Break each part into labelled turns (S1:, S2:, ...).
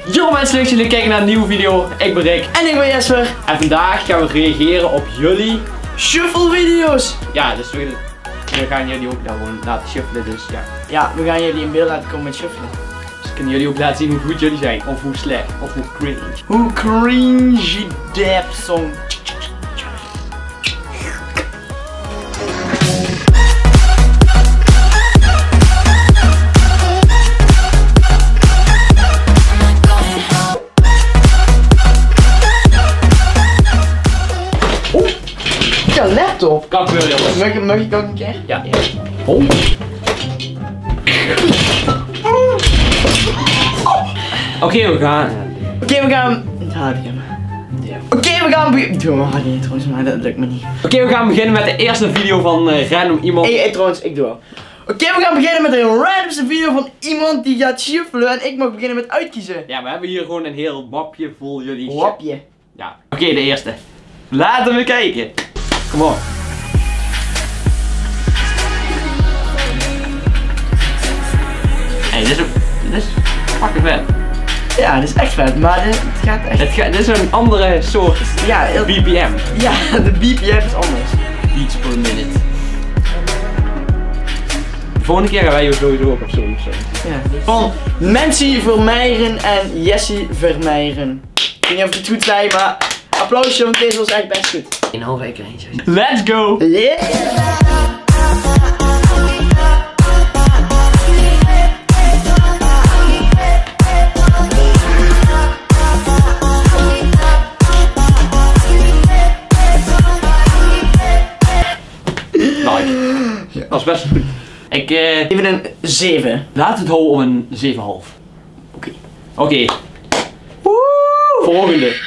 S1: Yo mensen, leuk dat jullie kijken naar een nieuwe video. Ik ben Rick.
S2: En ik ben Jesper.
S1: En vandaag gaan we reageren op jullie
S2: Shuffle video's.
S1: Ja, dus we gaan jullie ook gewoon laten shuffelen, dus ja.
S2: Ja, we gaan jullie in beeld laten komen met shuffelen.
S1: Dus kunnen jullie ook laten zien hoe goed jullie zijn, of hoe slecht, of hoe cringe.
S2: Hoe cringy dap song. Ja, laptop.
S1: Kan gebeuren, jongens.
S2: Mag ik ook een keer?
S1: Ja. Oh. Oké, we gaan.
S2: Oké, we gaan. Oké, we gaan beginnen. Doe maar niet trouwens, maar dat lukt me niet.
S1: Oké, we gaan beginnen met de eerste video van random iemand.
S2: Hey, trouwens, ik doe wel. Oké, we gaan beginnen met een randomste video van iemand die gaat shuffelen en ik mag beginnen met uitkiezen.
S1: Ja, we hebben hier gewoon een heel mapje vol jullie.
S2: Wapje.
S1: Ja. Oké, de eerste. Laten we kijken. Kom op. Hey, dit is fucking vet.
S2: Ja, dit is echt vet, maar dit gaat echt.
S1: Dit is een andere soort
S2: Ja,
S1: BPM.
S2: Ja, de BPM is anders.
S1: Beats per minute. De volgende keer gaan wij sowieso ook op zo'n
S2: Ja. Van Nancy Vermeijeren en Jessie Vermeijeren. Ik weet niet of het goed zei, maar applausje, want deze was echt best goed.
S1: een half week eentje. Let's go!
S2: Yeah.
S1: Ja. Dat is best goed. Ik
S2: Even een 7.
S1: laat het houden om een 7,5.
S2: Oké.
S1: Oké. Volgende.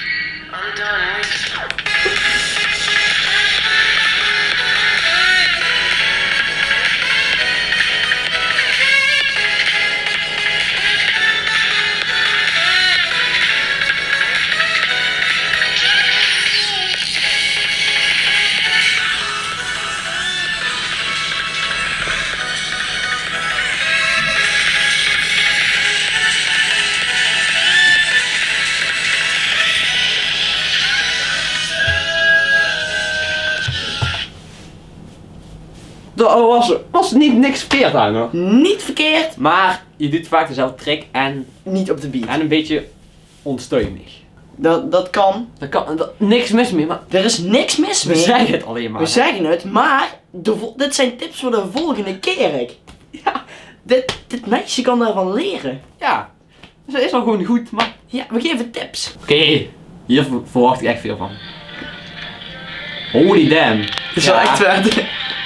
S1: Er was niet niks verkeerd aan hoor.
S2: Niet verkeerd.
S1: Maar je doet vaak dezelfde trick en
S2: Niet op de beat.
S1: een beetje onstuimig.
S2: Dat kan.
S1: Niks mis mee, maar
S2: Er is niks mis
S1: we
S2: mee.
S1: zeggen het alleen maar.
S2: We zeggen het, maar dit zijn tips voor de volgende keer, Rick. Ja, dit meisje kan daarvan leren.
S1: Ja, ze is wel gewoon goed, maar...
S2: Ja, we geven tips.
S1: Oké, hier verwacht ik echt veel van. Holy damn.
S2: Het is wel echt vet.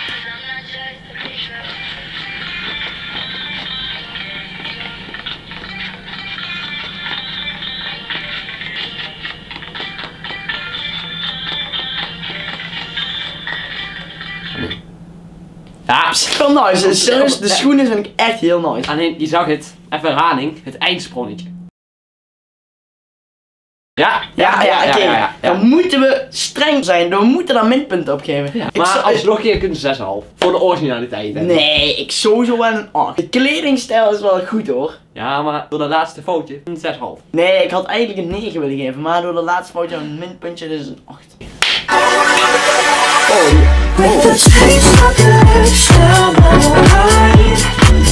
S1: Ja,
S2: Wel nice. Serieus, de schoenen vind ik echt heel nice.
S1: alleen je zag het, even herhaling, het eindsprongetje. Ja,
S2: Oké. Dan moeten we streng zijn. We moeten daar minpunten op geven.
S1: Ja. Maar alsnog kun je een 6,5. Voor de originaliteit. Hè.
S2: Nee, ik sowieso wel een 8. De kledingstijl is wel goed hoor.
S1: Ja, maar door de laatste foutje een 6,5.
S2: Nee, ik had eigenlijk een 9 willen geven. Maar door de laatste foutje een minpuntje, dus een 8.
S3: With the taste of your lips, now I'm alive.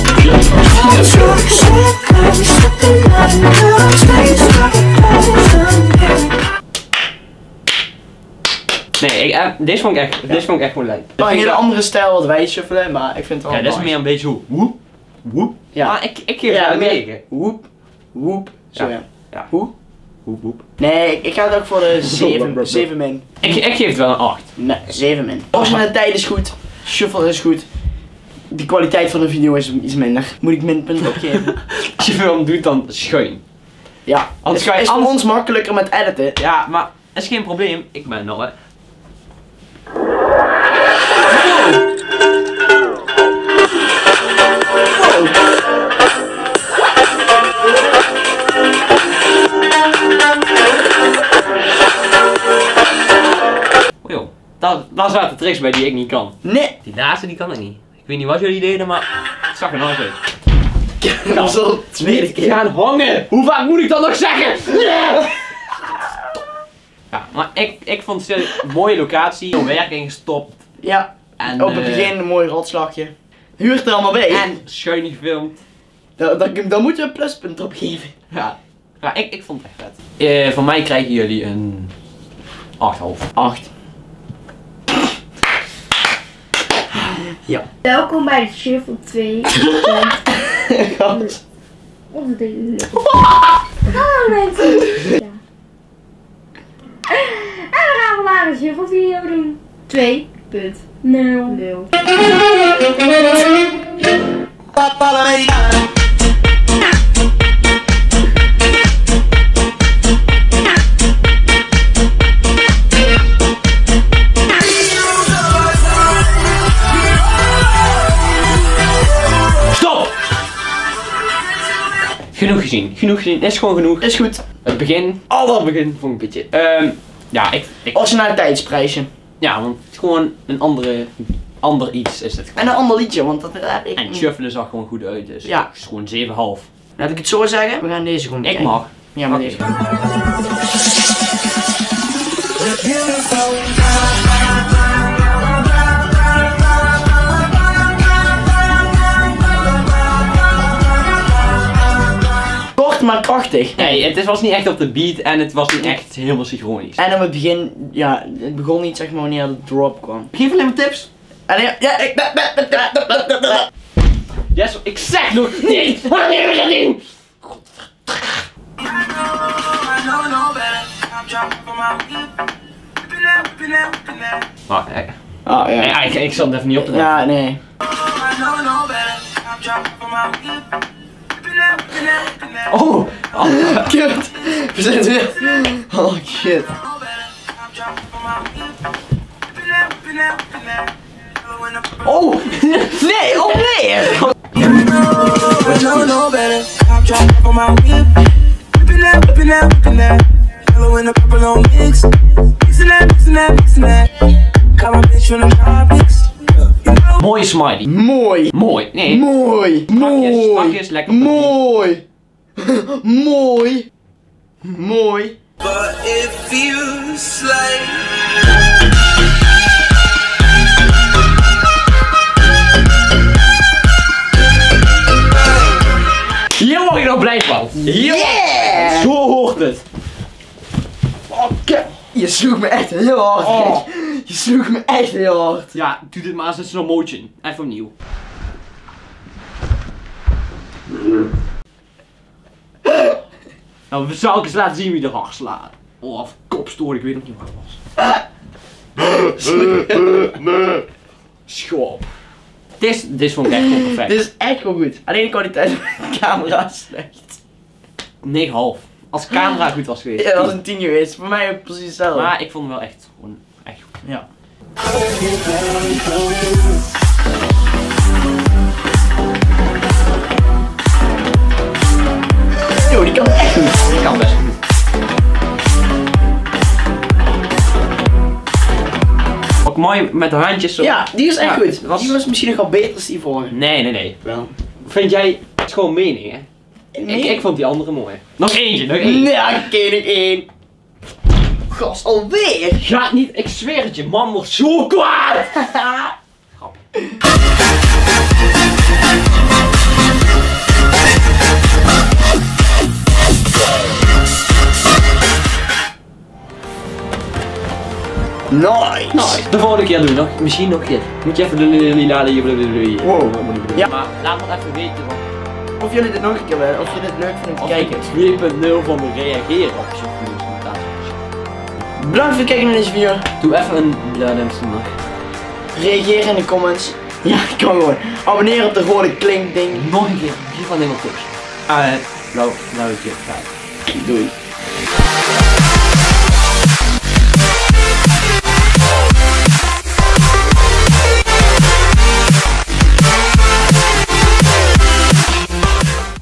S1: Nee, deze vond ik echt gewoon leuk.
S2: Een hele andere stijl wat wij shuffelen, maar ik vind het wel
S1: Ja, dit is
S2: nice.
S1: meer een beetje zo woep, woep.
S2: Ja.
S1: Maar ik geef het een 9.
S2: Woep, woep, zo ja.
S1: Ja.
S2: Hoe?
S1: Woep, woep.
S2: Nee, ik ga het ook voor de 7 min.
S1: Ik geef het wel een 8.
S2: Nee, 7 min. Originaliteit is goed, shuffle is goed. De kwaliteit van de video is iets minder. Moet ik minpunten opgeven?
S1: Als je film doet, dan schuin.
S2: Ja,
S1: Anders
S2: het
S1: ga je
S2: is voor ons makkelijker met editen.
S1: Ja, maar dat is geen probleem. Ik ben nog hè. Daar zaten tricks bij die ik niet kan.
S2: Nee.
S1: Die laatste die kan ik niet. Ik weet niet wat jullie deden, maar het zag er nooit uit.
S2: Dat is al de tweede
S4: Niet
S2: keer.
S4: gaan hangen! Hoe vaak moet ik dat nog zeggen? Ja, maar ik vond het een mooie locatie. Veel werk ingestopt.
S2: Ja,
S4: En,
S2: op het begin een mooi rotslagje. Huurt er allemaal bij.
S4: En schön gefilmd.
S2: Daar moeten we een pluspunt op geven.
S4: Ja, ja ik vond het echt vet. Van mij krijgen jullie een 8,5.
S2: 8. Ja.
S5: Welkom bij de Shuffle 2.
S2: Gast.
S5: Onze ding. Hallo mensen. Ja. En we gaan vandaag een Shuffle video doen. 2.0.
S4: Stop! Genoeg gezien. Genoeg gezien. Is gewoon genoeg.
S2: Is goed.
S4: Het begin. Al dat begin vond ik een beetje. Ja, ik
S2: Originaliteitsprijsje.
S4: ja, want het is gewoon een ander iets is het gewoon.
S2: En een ander liedje, want dat heb ik
S4: En
S2: niet.
S4: shuffelen zag gewoon goed uit, dus
S2: Ja.
S4: het is gewoon 7,5.
S2: Laat ik het zo zeggen. We gaan deze gewoon
S4: Ik
S2: bekijken.
S4: mag.
S2: Ja, maar
S4: Oké.
S2: deze. Kort maar krachtig.
S4: Nee, het was niet echt op de beat en het was niet echt helemaal synchronisch.
S2: En op het begin, ja, het begon niet zeg maar wanneer de drop kwam.
S4: Geef alleen maar tips.
S2: En ja, ik...
S4: Yes, ik zeg nog niet wanneer we dat doen. Maar,
S2: Oh ja.
S4: ik zat het even niet op te letten.
S2: Ja, nee.
S4: Oh,
S2: Kut. We zijn weer. Oh shit. Oh! Nee, oh nee!
S3: No better. I'm trying for my whip. Whipping that, whipping that, whipping that. Yellow and the purple on mix. Mixing that, mixing that, mixing that. Got my bitch from the tropics. You know.
S4: mooie smiley.
S2: Mooi.
S4: Mooi. Nee.
S2: Mooi. Mooi.
S4: Strakjes, lekker op de
S2: Mooi. Mooi. Mooi.
S3: But it feels like.
S4: Hier word ik nog blij van. Hier
S2: Yeah!
S4: Zo hoort het.
S2: Oh, je sloeg me echt heel hard.
S4: Oh.
S2: Je sloeg me echt heel hard.
S4: Ja, doe dit maar als een slow motion. Even opnieuw. Nou, we zou ik eens laten zien wie er hard slaat. Oh, kopstoor, ik weet nog niet waar het was. Schop. Dit vond ik echt gewoon perfect.
S2: Dit is echt wel goed. Alleen de kwaliteit van de camera is slecht.
S4: 9,5. Als de camera goed was geweest.
S2: Ja, dat was een 10 geweest. Voor mij ook precies hetzelfde.
S4: Maar ik vond hem wel echt gewoon echt goed.
S2: Ja. Yo, die kan echt goed.
S4: Die kan best goed. Ook mooi met de handjes zo.
S2: Ja, die is echt
S4: Ja,
S2: goed.
S4: was-
S2: Die was misschien nog wel beter als die vorige.
S4: Nee.
S2: Wel.
S4: Vind jij, het is gewoon mening hè? Ik vond die andere mooi. Nog eentje, nog één.
S2: Nee, oké, nog één. Gast, alweer?
S4: Ga niet, ik zweer het je, man wordt zo kwaad! Grapje.
S2: Nice.
S4: De volgende keer doen we nog, misschien nog dit. Moet je even de lila.
S2: Wow. Ja.
S4: Maar laat me even weten wat
S2: Of jullie dit nog een keer willen, of jullie dit leuk vinden om te kijken.
S4: 2.0 van de reageren op je video's.
S2: Bedankt voor het kijken naar deze video.
S4: Doe even een duimpje nog.
S2: Reageer in de comments. Ja, kan gewoon. Abonneer op de rode klink ding.
S4: Nog een keer, geef alleen maar tips. Nou, ik je.
S2: Doei.